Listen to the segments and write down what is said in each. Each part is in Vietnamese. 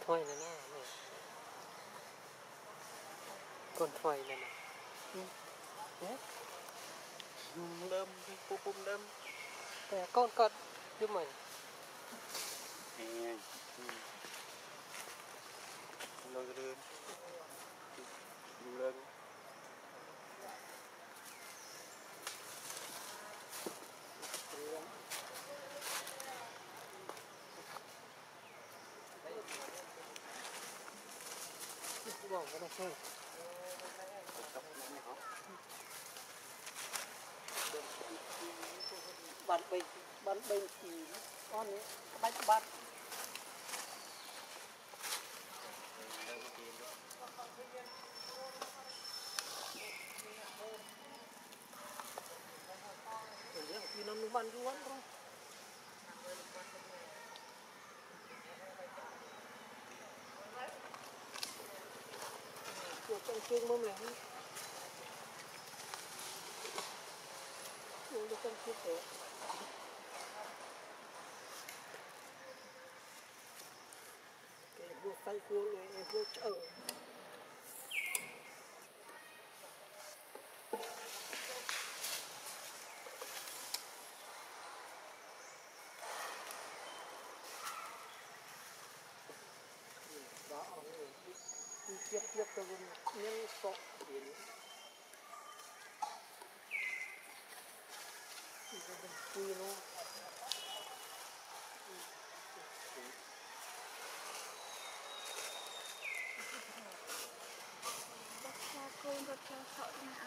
thôi này nè con phơi này nè đâm pum đâm con giúp mình lôi lên lên bỏ cái này thôi bắn bên thì con ấy bánh bát thì nó bắn luôn thôi trong chương mâm này uống được trong chương đấy cái vô tay cuốn này em vô chợ đó đi tiếp cho những sọ đến quy nó con rất là sợ nè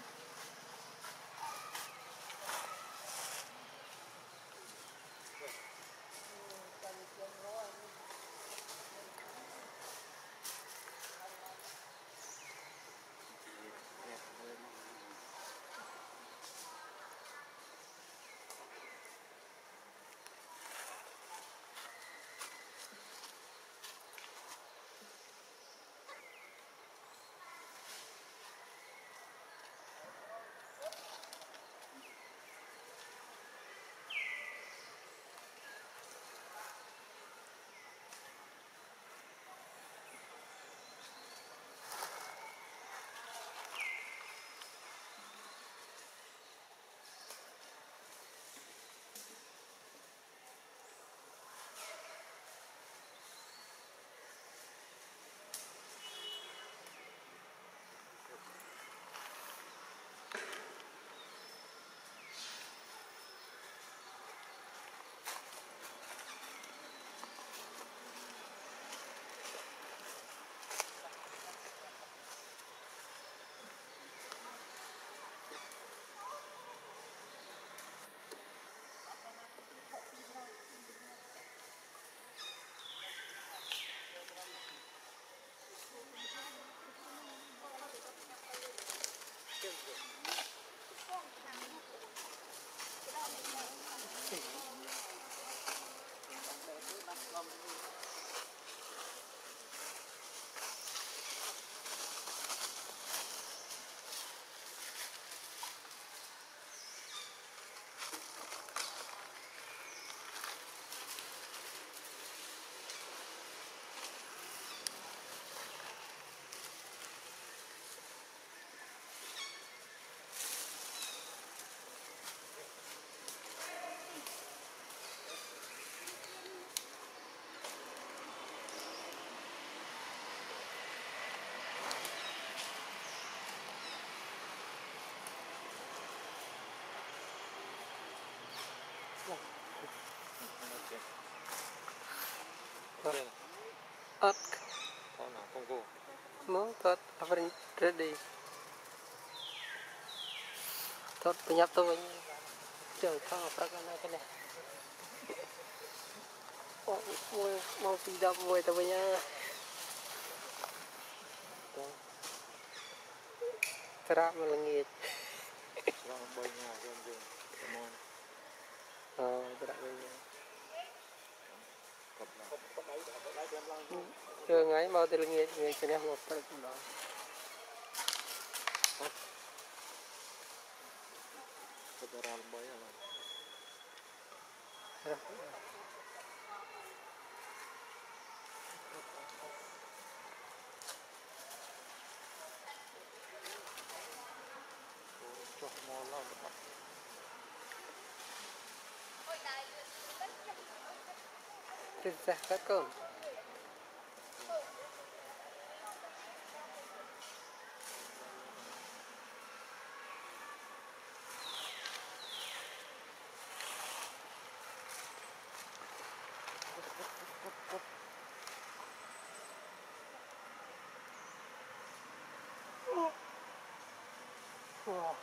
ớt con nào không vô món thớt Brady thớt penyap tôi chờ thang apa cái này mau tidak mau itu punya terak melengit banyak terak melengit chưa ngay mau từ lengit ngay cái này một phần đó sekarang banyak lah Tên ra các con. Wow.